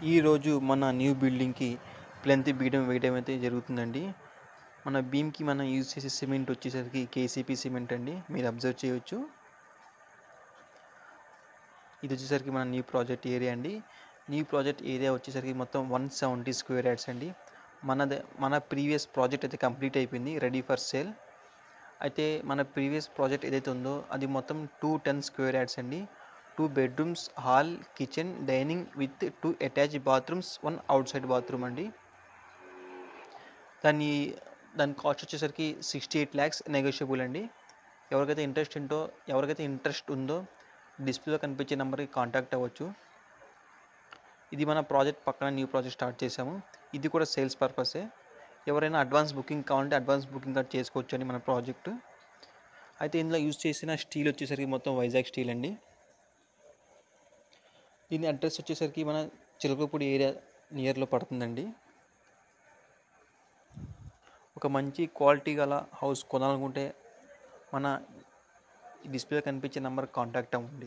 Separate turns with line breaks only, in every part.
ఈరోజు మన న్యూ బిల్డింగ్కి ప్లెంత్ వేయడం అయితే జరుగుతుందండి. మన బీమ్కి మనం యూజ్ చేసే సిమెంట్ వచ్చేసరికి కేసీపీ సిమెంట్ అండి. మీరు అబ్జర్వ్ చేయొచ్చు. ఇది వచ్చేసరికి మన న్యూ ప్రాజెక్ట్ ఏరియా అండి. న్యూ ప్రాజెక్ట్ ఏరియా వచ్చేసరికి మొత్తం 170 స్క్వేర్ యార్డ్స్ అండి. మన ప్రీవియస్ ప్రాజెక్ట్ అయితే కంప్లీట్ అయిపోయింది, రెడీ ఫర్ సేల్. అయితే మన ప్రీవియస్ ప్రాజెక్ట్ ఏదైతే ఉందో అది మొత్తం 210 స్క్వేర్ యార్డ్స్ అండి. 2 bedrooms, hall, kitchen, dining with 2 attached bathrooms, 1 outside bathroom అండి. దాని కాస్ట్ వచ్చేసరికి 68 lakhs నెగోషియబుల్ అండి. ఎవరికైతే ఇంట్రెస్ట్ ఉందో డిస్ప్లేలో కనిపించే నెంబర్కి కాంటాక్ట్ అవ్వచ్చు. ఇది మన ప్రాజెక్ట్ పక్కన న్యూ ప్రాజెక్ట్ స్టార్ట్ చేసాము. ఇది కూడా సేల్స్ పర్పసే. ఎవరైనా అడ్వాన్స్ బుకింగ్ కావాలంటే అడ్వాన్స్ బుకింగ్ కూడా చేసుకోవచ్చు అండి మన ప్రాజెక్టు. అయితే ఇందులో యూజ్ చేసిన స్టీల్ వచ్చేసరికి మొత్తం వైజాగ్ స్టీల్ అండి. దీని అడ్రస్ వచ్చేసరికి మన చిలకలపూడి ఏరియా నియర్లో పడుతుందండి. ఒక మంచి క్వాలిటీ గల హౌస్ కొనాలనుకుంటే మన డిస్ప్లేలో కనిపించే నెంబర్ కాంటాక్ట్ అవ్వండి.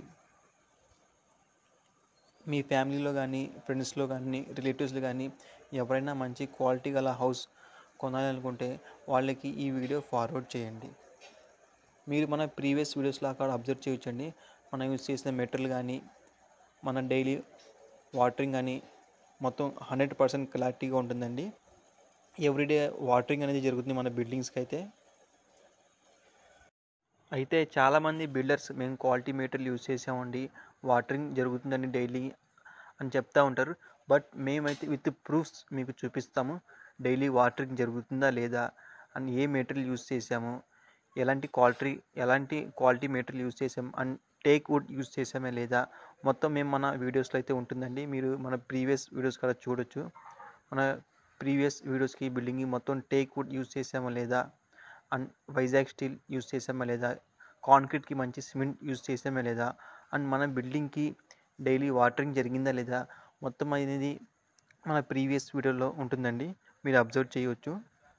మీ ఫ్యామిలీలో కానీ, ఫ్రెండ్స్లో కానీ, రిలేటివ్స్లో కానీ ఎవరైనా మంచి క్వాలిటీ గల హౌస్ కొనాలనుకుంటే వాళ్ళకి ఈ వీడియో ఫార్వర్డ్ చేయండి. మీరు మన ప్రీవియస్ వీడియోస్లో అక్కడ అబ్జర్వ్ చేయొచ్చండి. మనం యూజ్ చేసిన మెటీరియల్ కానీ, మన డైలీ వాటరింగ్ కానీ మొత్తం 100% క్లారిటీగా ఉంటుందండి. ఎవ్రీడే వాటరింగ్ అనేది జరుగుతుంది మన బిల్డింగ్స్కి అయితే చాలామంది బిల్డర్స్ మేము క్వాలిటీ మెటీరియల్ యూజ్ చేసామండి, వాటరింగ్ జరుగుతుందండి డైలీ అని చెప్తూ ఉంటారు. బట్ మేమైతే విత్ ప్రూఫ్స్ మీకు చూపిస్తాము. డైలీ వాటరింగ్ జరుగుతుందా లేదా అని, ఏ మెటీరియల్ యూజ్ చేసాము, ఎలాంటి క్వాలిటీ మెటీరియల్ యూజ్ చేసాము, అండ్ టేక్ వుడ్ యూజ్ చేసామే లేదా మొత్తం మేము మన వీడియోస్లో అయితే ఉంటుందండి. మీరు మన ప్రీవియస్ వీడియోస్ కూడా చూడొచ్చు. మన ప్రీవియస్ వీడియోస్కి బిల్డింగ్కి మొత్తం టేక్ వుడ్ యూజ్ చేసామా లేదా, అండ్ వైజాగ్ స్టీల్ యూజ్ చేసామా లేదా, కాంక్రీట్కి మంచి సిమెంట్ యూజ్ చేసామా లేదా, అండ్ మన బిల్డింగ్కి డైలీ వాటరింగ్ జరిగిందా లేదా మొత్తం అనేది మన ప్రీవియస్ వీడియోలో ఉంటుందండి. మీరు అబ్జర్వ్ చేయవచ్చు.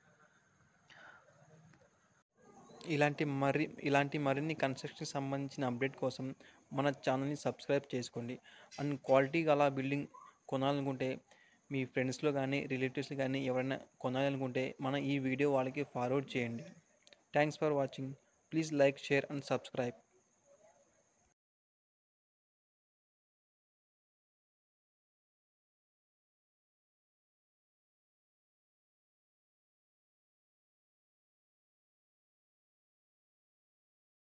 ఇలాంటి మరిన్ని కన్స్ట్రక్షన్కి సంబంధించిన అప్డేట్ కోసం మన ఛానల్ని సబ్స్క్రైబ్ చేసుకోండి. అండ్ క్వాలిటీ గల బిల్డింగ్ కొనాలనుకుంటే మీ ఫ్రెండ్స్లో కానీ, రిలేటివ్స్లో కానీ ఎవరైనా కొనాలనుకుంటే మన ఈ వీడియో వాళ్ళకి ఫార్వర్డ్ చేయండి. Thanks for watching. Please like, share and subscribe.